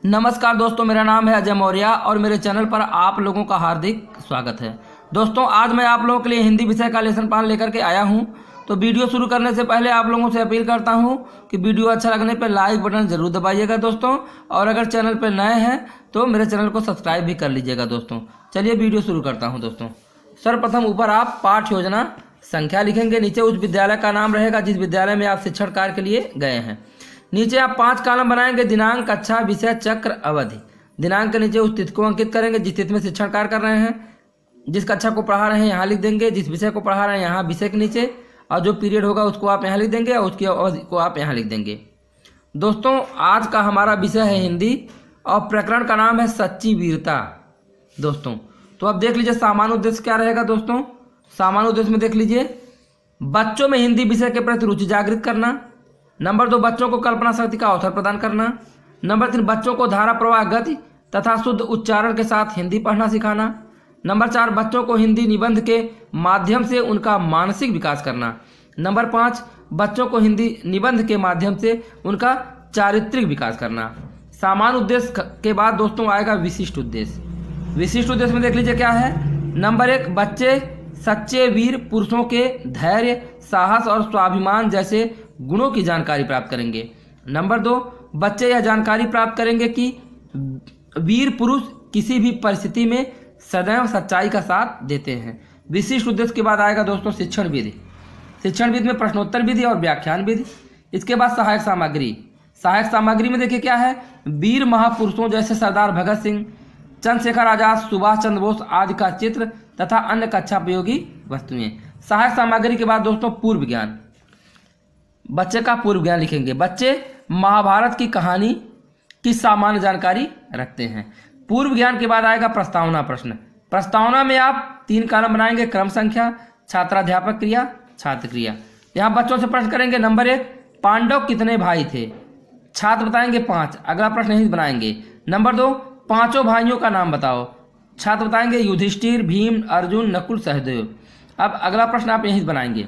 नमस्कार दोस्तों, मेरा नाम है अजय मौर्य और मेरे चैनल पर आप लोगों का हार्दिक स्वागत है। दोस्तों, आज मैं आप लोगों के लिए हिंदी विषय का लेसन प्लान लेकर के आया हूं। तो वीडियो शुरू करने से पहले आप लोगों से अपील करता हूं कि वीडियो अच्छा लगने पर लाइक बटन जरूर दबाइएगा दोस्तों, और अगर चैनल पर नए हैं तो मेरे चैनल को सब्सक्राइब भी कर लीजिएगा दोस्तों। चलिए वीडियो शुरू करता हूँ दोस्तों। सर्वप्रथम ऊपर आप पाठ योजना संख्या लिखेंगे, नीचे उस विद्यालय का नाम रहेगा जिस विद्यालय में आप शिक्षण कार्य के लिए गए हैं। नीचे आप 5 कॉलम बनाएंगे, दिनांक, कक्षा, विषय, चक्र, अवधि। दिनांक के नीचे उस तिथि को अंकित करेंगे जिस तिथि में शिक्षण कार्य कर रहे हैं। जिस कक्षा को पढ़ा रहे हैं यहाँ लिख देंगे, जिस विषय को पढ़ा रहे हैं यहाँ विषय के नीचे, और जो पीरियड होगा उसको आप यहाँ लिख देंगे और उसकी अवधि को आप यहाँ लिख देंगे। दोस्तों, आज का हमारा विषय है हिंदी और प्रकरण का नाम है सच्ची वीरता। दोस्तों, तो अब देख लीजिए सामान्य उद्देश्य क्या रहेगा दोस्तों। सामान्य उद्देश्य में देख लीजिए, बच्चों में हिंदी विषय के प्रति रुचि जागृत करना। नंबर 2, बच्चों को कल्पना शक्ति का अवसर प्रदान करना। नंबर 3, बच्चों को धारा प्रवाह, गति तथा शुद्ध उच्चारण के साथ हिंदी पढ़ना सिखाना। नंबर 4, बच्चों को हिंदी निबंध के माध्यम से उनका मानसिक विकास करना। नंबर 5, बच्चों को हिंदी निबंध के माध्यम से उनका चारित्रिक विकास करना। सामान्य उद्देश्य के बाद दोस्तों आएगा विशिष्ट उद्देश्य। विशिष्ट उद्देश्य में देख लीजिए क्या है। नंबर 1, बच्चे सच्चे वीर पुरुषों के धैर्य, साहस और स्वाभिमान जैसे गुणों की जानकारी प्राप्त करेंगे। नंबर 2, बच्चे यह जानकारी प्राप्त करेंगे कि वीर पुरुष किसी भी परिस्थिति में सदैव सच्चाई का साथ देते हैं। विशिष्ट उद्देश्य के बाद आएगा दोस्तों शिक्षण विधि। शिक्षण विधि में प्रश्नोत्तर विधि और व्याख्यान विधि। इसके बाद सहायक सामग्री। सहायक सामग्री में देखिए क्या है। वीर महापुरुषों जैसे सरदार भगत सिंह, चंद्रशेखर आजाद, सुभाष चंद्र बोस आदि का चित्र तथा अन्य कक्षापयोगी वस्तुएं। सहायक सामग्री के बाद दोस्तों पूर्व ज्ञान। बच्चे का पूर्व ज्ञान लिखेंगे। बच्चे महाभारत की कहानी की सामान्य जानकारी रखते हैं। पूर्व ज्ञान के बाद आएगा प्रस्तावना प्रश्न। प्रस्तावना में आप 3 कॉलम बनाएंगे, क्रम संख्या, छात्राध्यापक क्रिया, छात्र क्रिया। यहाँ बच्चों से प्रश्न करेंगे। नंबर 1, पांडव कितने भाई थे? छात्र बताएंगे 5। अगला प्रश्न यही बनाएंगे। नंबर 2, पांचों भाइयों का नाम बताओ। छात्र बताएंगे युधिष्ठिर, भीम, अर्जुन, नकुल, सहदेव। अब अगला प्रश्न आप यही बनाएंगे।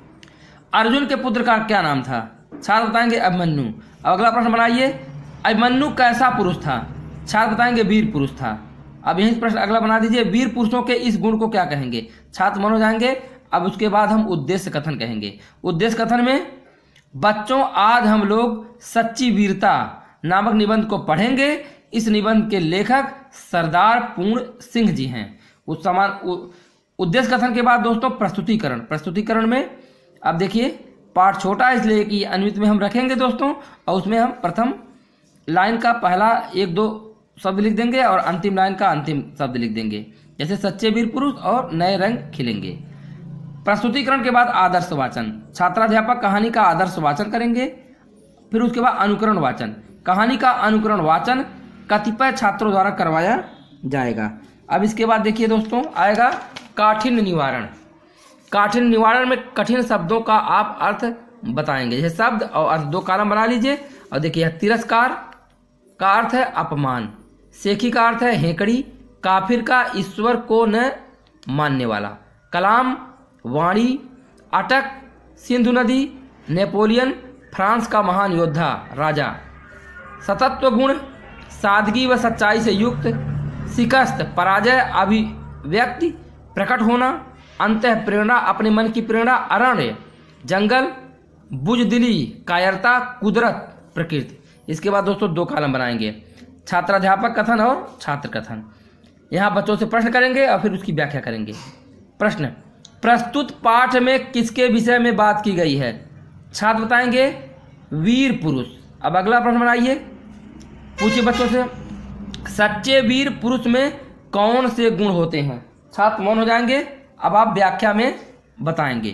अर्जुन के पुत्र का क्या नाम था? छात्र बताएंगे अभिमन्यु। अब अगला प्रश्न बनाइए, अभिमन्यु कैसा पुरुष था? छात्र बताएंगे वीर पुरुष था। अब यही प्रश्न अगला बना दीजिए, वीर पुरुषों के इस गुण को क्या कहेंगे? छात्र मन हो जाएंगे। अब उसके बाद हम उद्देश्य कथन कहेंगे। उद्देश्य कथन में, बच्चों आज हम लोग सच्ची वीरता नामक निबंध को पढ़ेंगे। इस निबंध के लेखक सरदार पूर्ण सिंह जी हैं। उस समान उद्देश्य कथन के बाद दोस्तों प्रस्तुतिकरण। प्रस्तुतिकरण में अब देखिए पाठ छोटा है इसलिए कि अन्वित में हम रखेंगे दोस्तों, और उसमें हम प्रथम लाइन का पहला 1-2 शब्द लिख देंगे और अंतिम लाइन का अंतिम शब्द लिख देंगे, जैसे सच्चे वीर पुरुष और नए रंग खिलेंगे। प्रस्तुतिकरण के बाद आदर्श वाचन। छात्राध्यापक कहानी का आदर्श वाचन करेंगे। फिर उसके बाद अनुकरण वाचन। कहानी का अनुकरण वाचन कतिपय छात्रों द्वारा करवाया जाएगा। अब इसके बाद देखिए दोस्तों आएगा काठिन्य निवारण। काठिन्य निवारण में कठिन शब्दों का आप अर्थ बताएंगे। जैसे शब्द और अर्थ 2 कॉलम बना लीजिए। और देखिए तिरस्कार का अर्थ है अपमान, शेखी का अर्थ है हेकड़ी, काफिर का ईश्वर को न मानने वाला, कलाम वाणी, अटक, सिंधु नदी, नेपोलियन फ्रांस का महान योद्धा राजा, सतत्व गुण सादगी व सच्चाई से युक्त, शिकस्त पराजय अभिव्यक्ति प्रकट होना, अंतः प्रेरणा अपने मन की प्रेरणा, अरण्य जंगल, बुजदिली कायरता, कुदरत प्रकृति। इसके बाद दोस्तों 2 कॉलम बनाएंगे, छात्राध्यापक कथन और छात्र कथन। यहाँ बच्चों से प्रश्न करेंगे और फिर उसकी व्याख्या करेंगे। प्रश्न, प्रस्तुत पाठ में किसके विषय में बात की गई है? छात्र बताएंगे वीर पुरुष। अब अगला प्रश्न बनाइए, पूछिए बच्चों से, सच्चे वीर पुरुष में कौन से गुण होते हैं? छात्र मौन हो जाएंगे। अब आप व्याख्या में बताएंगे।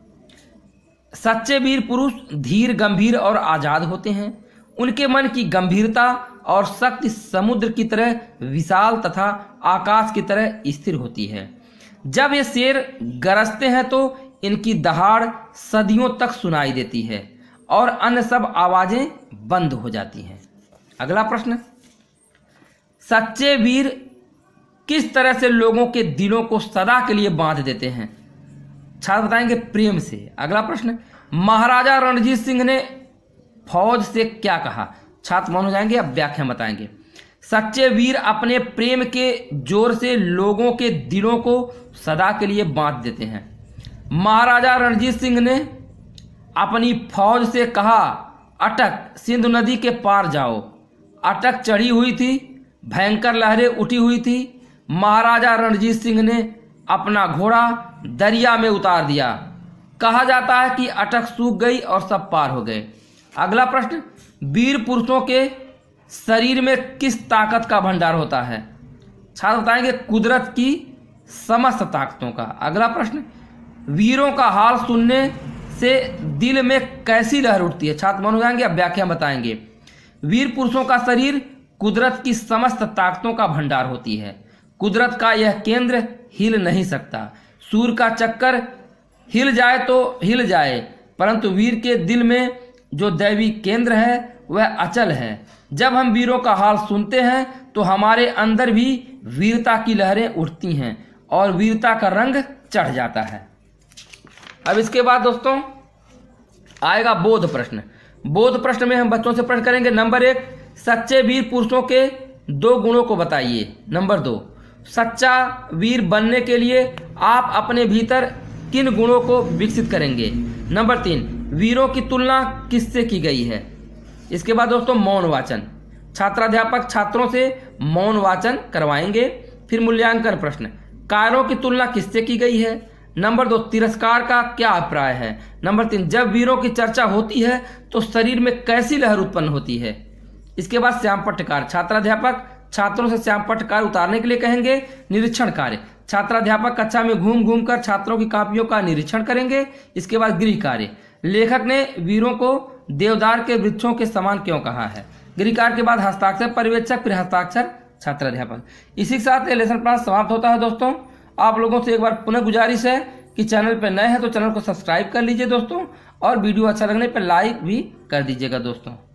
सच्चे वीर पुरुष धीर, गंभीर और आजाद होते हैं। उनके मन की गंभीरता और शक्ति समुद्र की तरह विशाल तथा आकाश की तरह स्थिर होती है। जब ये शेर गरजते हैं तो इनकी दहाड़ सदियों तक सुनाई देती है और अन्य सब आवाजें बंद हो जाती हैं। अगला प्रश्न, सच्चे वीर किस तरह से लोगों के दिलों को सदा के लिए बांध देते हैं? छात्र बताएंगे प्रेम से। अगला प्रश्न, महाराजा रणजीत सिंह ने फौज से क्या कहा? छात्र मौन हो जाएंगे। अब व्याख्या बताएंगे। सच्चे वीर अपने प्रेम के जोर से लोगों के दिलों को सदा के लिए बांध देते हैं। महाराजा रणजीत सिंह ने अपनी फौज से कहा, अटक, सिंधु नदी के पार जाओ। अटक चढ़ी हुई थी, भयंकर लहरें उठी हुई थी। महाराजा रणजीत सिंह ने अपना घोड़ा दरिया में उतार दिया। कहा जाता है कि अटक सूख गई और सब पार हो गए। अगला प्रश्न, वीर पुरुषों के शरीर में किस ताकत का भंडार होता है? छात्र बताएंगे कुदरत की समस्त ताकतों का। अगला प्रश्न, वीरों का हाल सुनने से दिल में कैसी लहर उठती है? छात्र मान हो जाएंगे, अब व्याख्या बताएंगे। वीर पुरुषों का शरीर कुदरत की समस्त ताकतों का भंडार होती है। कुदरत का यह केंद्र हिल नहीं सकता। सूर्य का चक्कर हिल जाए तो हिल जाए, परंतु वीर के दिल में जो दैवी केंद्र है वह अचल है। जब हम वीरों का हाल सुनते हैं तो हमारे अंदर भी वीरता की लहरें उठती हैं और वीरता का रंग चढ़ जाता है। अब इसके बाद दोस्तों आएगा बोध प्रश्न। बोध प्रश्न में हम बच्चों से प्रश्न करेंगे। नंबर 1, सच्चे वीर पुरुषों के 2 गुणों को बताइए। नंबर 2, सच्चा वीर बनने के लिए आप अपने भीतर किन गुणों को विकसित करेंगे? नंबर 3, वीरों की तुलना किससे की गई है? इसके बाद दोस्तों मौन वाचन। छात्राध्यापक छात्रों से मौन वाचन करवाएंगे। फिर मूल्यांकन प्रश्न, कार्यों की तुलना किससे की गई है? नंबर 2, तिरस्कार का क्या अभिप्राय है? नंबर 3, जब वीरों की चर्चा होती है तो शरीर में कैसी लहर उत्पन्न होती है? इसके बाद श्याम पट्टकार। छात्राध्यापक छात्रों से श्याम पट्टकार उतारने के लिए कहेंगे। निरीक्षण कार्य, छात्राध्यापक कक्षा में घूम घूम कर छात्रों की कापियों का निरीक्षण करेंगे। इसके बाद गृह कार्य, लेखक ने वीरों को देवदार के वृक्षों के समान क्यों कहा है? गृह कार्य के बाद हस्ताक्षर पर्यवेक्षक, फिर हस्ताक्षर छात्राध्यापक। इसी के साथ लेसन प्लान समाप्त होता है। दोस्तों आप लोगों से एक बार पुनः गुजारिश है कि चैनल पर नए हैं तो चैनल को सब्सक्राइब कर लीजिए दोस्तों, और वीडियो अच्छा लगने पर लाइक भी कर दीजिएगा दोस्तों।